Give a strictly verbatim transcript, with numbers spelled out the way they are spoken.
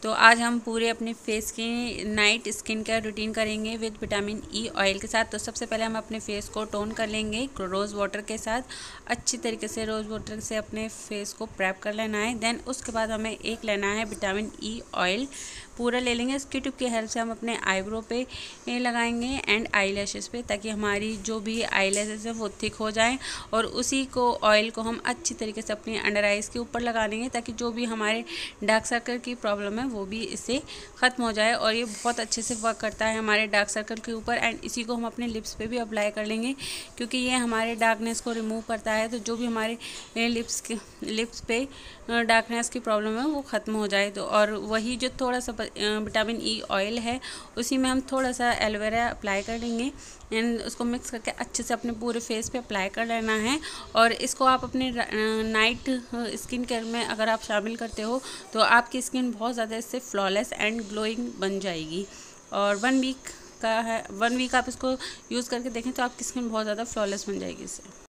तो आज हम पूरे अपने फेस की नाइट स्किन केयर रूटीन करेंगे विद विटामिन ई ऑयल के साथ। तो सबसे पहले हम अपने फेस को टोन कर लेंगे रोज़ वाटर के साथ। अच्छी तरीके से रोज़ वाटर से अपने फेस को प्रेप कर लेना है। देन उसके बाद हमें एक लेना है विटामिन ई ऑयल, पूरा ले लेंगे। इसकी टिप की हेल्प से हम अपने आईब्रो पे लगाएंगे एंड आई लैशेज़ पे, ताकि हमारी जो भी आई लैशेज़ है वो थिक हो जाएं। और उसी को ऑयल को हम अच्छी तरीके से अपनी अंडर आइज़ के ऊपर लगा लेंगे, ताकि जो भी हमारे डार्क सर्कल की प्रॉब्लम है वो भी इससे ख़त्म हो जाए। और ये बहुत अच्छे से वर्क करता है हमारे डार्क सर्कल के ऊपर। एंड इसी को हम अपने लिप्स पे भी अप्लाई कर लेंगे, क्योंकि ये हमारे डार्कनेस को रिमूव करता है। तो जो भी हमारे लिप्स के लिप्स पे डार्कनेस की प्रॉब्लम है वो ख़त्म हो जाए। तो और वही जो थोड़ा सा विटामिन ई ऑयल है उसी में हम थोड़ा सा एलोवेरा अप्लाई कर लेंगे एंड उसको मिक्स करके अच्छे से अपने पूरे फेस पे अप्लाई कर लेना है। और इसको आप अपने नाइट स्किन केयर में अगर आप शामिल करते हो तो आपकी स्किन बहुत ज़्यादा इससे फ्लॉलेस एंड ग्लोइंग बन जाएगी। और वन वीक का है वन वीक आप इसको यूज़ करके देखें तो आपकी स्किन बहुत ज़्यादा फ्लॉलेस बन जाएगी इससे।